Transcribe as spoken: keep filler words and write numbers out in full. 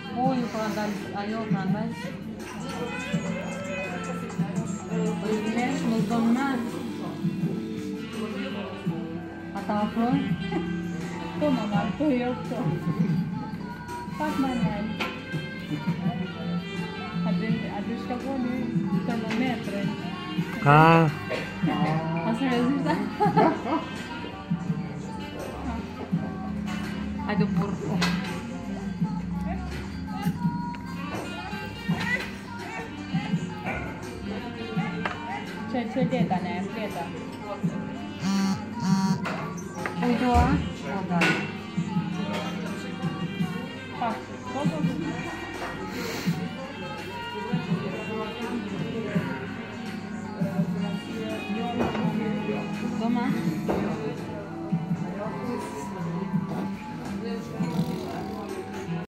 Ой, продали. Алло, продали. Появляешь, но дома. А там фронт? Кто мама? Кто я кто? Как мама? A dos que vou ali, termômetro. Ah, Às vezes dá. Ai, do porco. Chơi chơi điện cả này, điện à? Ой, да. Продали. À, có có. Дома.